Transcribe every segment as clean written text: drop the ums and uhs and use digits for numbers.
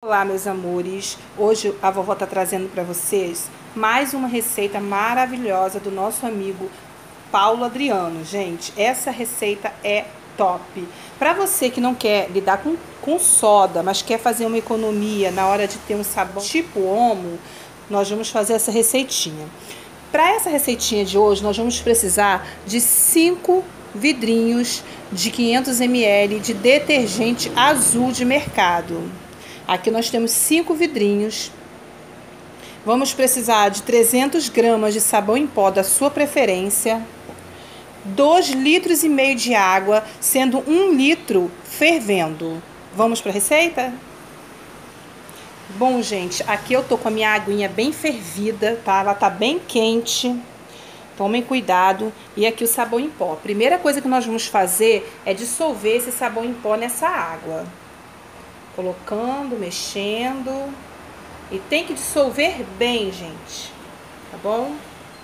Olá, meus amores, hoje a vovó está trazendo para vocês mais uma receita maravilhosa do nosso amigo Paulo Adriano. Gente, essa receita é top. Para você que não quer lidar com soda, mas quer fazer uma economia na hora de ter um sabão tipo Omo, nós vamos fazer essa receitinha. Para essa receitinha de hoje, nós vamos precisar de 5 vidrinhos de 500 ml de detergente azul de mercado. Aqui nós temos 5 vidrinhos. Vamos precisar de 300 gramas de sabão em pó da sua preferência. 2,5 litros de água, sendo 1 litro fervendo. Vamos para a receita? Bom, gente, aqui eu tô com a minha aguinha bem fervida, tá? Ela tá bem quente. Tomem cuidado. E aqui o sabão em pó. A primeira coisa que nós vamos fazer é dissolver esse sabão em pó nessa água. Colocando, mexendo. E tem que dissolver bem, gente. Tá bom?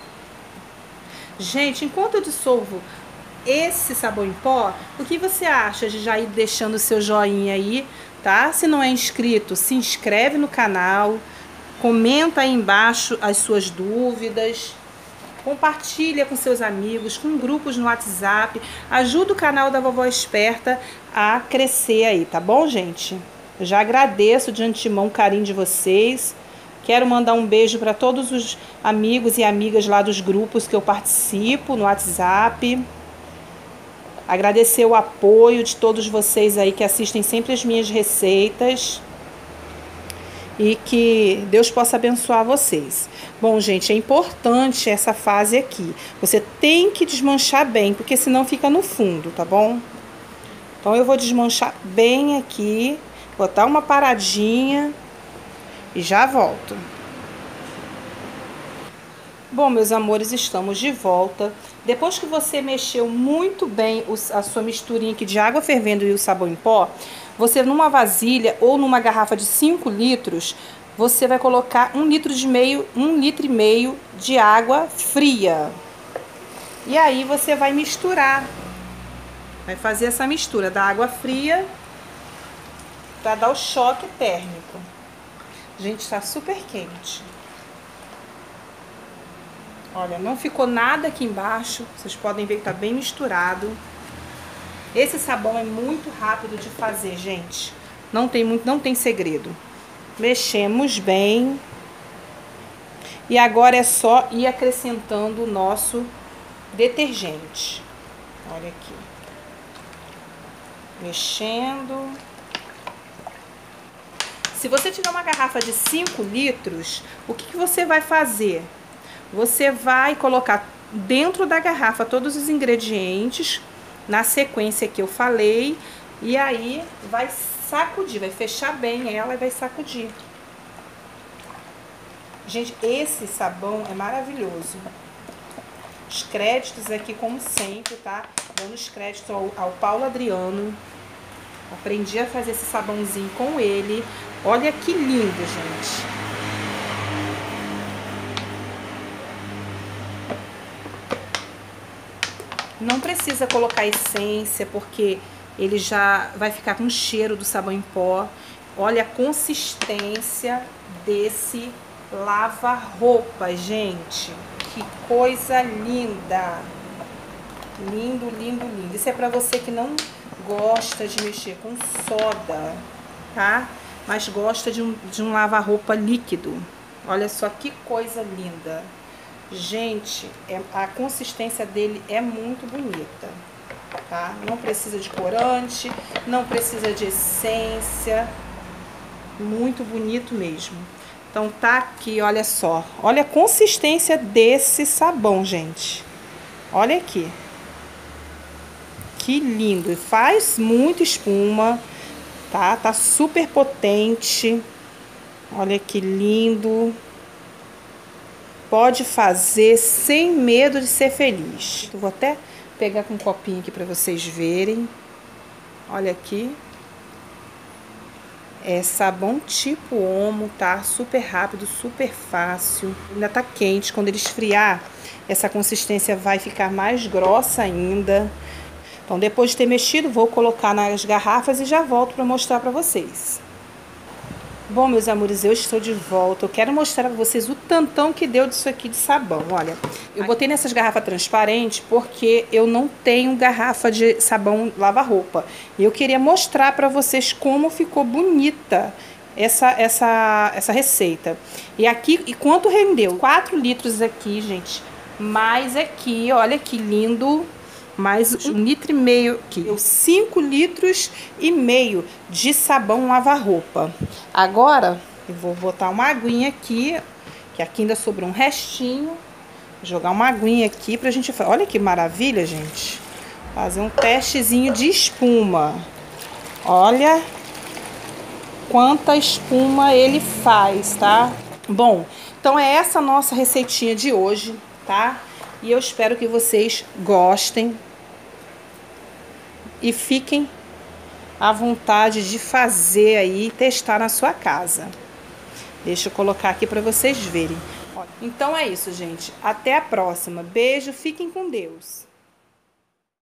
Gente, enquanto eu dissolvo esse sabão em pó, o que você acha de já ir deixando o seu joinha aí, tá? Se não é inscrito, se inscreve no canal. Comenta aí embaixo as suas dúvidas. Compartilha com seus amigos, com grupos no WhatsApp. Ajuda o canal da Vovó Esperta a crescer aí, tá bom, gente? Eu já agradeço de antemão o carinho de vocês. Quero mandar um beijo para todos os amigos e amigas lá dos grupos que eu participo no WhatsApp. Agradecer o apoio de todos vocês aí que assistem sempre as minhas receitas. E que Deus possa abençoar vocês. Bom, gente, é importante essa fase aqui. Você tem que desmanchar bem, porque senão fica no fundo, tá bom? Então eu vou desmanchar bem aqui. Botar uma paradinha e já volto. Bom, meus amores, estamos de volta. Depois que você mexeu muito bem a sua misturinha aqui de água fervendo e o sabão em pó, você numa vasilha ou numa garrafa de 5 litros, você vai colocar 1,5 litro de água fria. E aí você vai misturar. Vai fazer essa mistura da água fria para dar o choque térmico. Gente, está super quente. Olha, não ficou nada aqui embaixo. Vocês podem ver que tá bem misturado. Esse sabão é muito rápido de fazer, gente. Não tem segredo. Mexemos bem. E agora é só ir acrescentando o nosso detergente. Olha aqui. Mexendo. Se você tiver uma garrafa de 5 litros, o que você vai fazer? Você vai colocar dentro da garrafa todos os ingredientes, na sequência que eu falei, e aí vai sacudir, vai fechar bem ela e vai sacudir. Gente, esse sabão é maravilhoso. Os créditos aqui, como sempre, tá? Dando os créditos ao Paulo Adriano. Aprendi a fazer esse sabãozinho com ele. Olha que lindo, gente. Não precisa colocar essência, porque ele já vai ficar com o cheiro do sabão em pó. Olha a consistência desse lava-roupa, gente. Que coisa linda. Lindo, lindo, lindo. Isso é pra você que não gosta de mexer com soda, tá? Mas gosta de um lava-roupa líquido. Olha só que coisa linda. Gente, a consistência dele é muito bonita, tá? Não precisa de corante, não precisa de essência. Muito bonito mesmo. Então tá aqui, olha só. Olha a consistência desse sabão, gente. Olha aqui. Que lindo. Faz muita espuma, tá? Tá super potente. Olha que lindo. Pode fazer sem medo de ser feliz. Eu vou até pegar com um copinho aqui para vocês verem. Olha aqui. É sabão tipo Omo, tá? Super rápido, super fácil. Ainda tá quente. Quando ele esfriar, essa consistência vai ficar mais grossa ainda. Então, depois de ter mexido, vou colocar nas garrafas e já volto para mostrar para vocês. Bom, meus amores, eu estou de volta. Eu quero mostrar para vocês o tantão que deu disso aqui de sabão. Olha, eu botei nessas garrafas transparentes porque eu não tenho garrafa de sabão lava-roupa. E eu queria mostrar para vocês como ficou bonita essa receita. E aqui, e quanto rendeu? 4 litros aqui, gente. Mais aqui, olha que lindo. Mais 1,5 litro aqui. 5,5 litros de sabão lava-roupa. Agora, eu vou botar uma aguinha aqui, que aqui ainda sobrou um restinho. Vou jogar uma aguinha aqui pra gente... Olha que maravilha, gente. Fazer um testezinho de espuma. Olha quanta espuma ele faz, tá? Bom, então é essa nossa receitinha de hoje, tá? E eu espero que vocês gostem e fiquem à vontade de fazer aí, testar na sua casa. Deixa eu colocar aqui para vocês verem. Então é isso, gente. Até a próxima. Beijo, fiquem com Deus.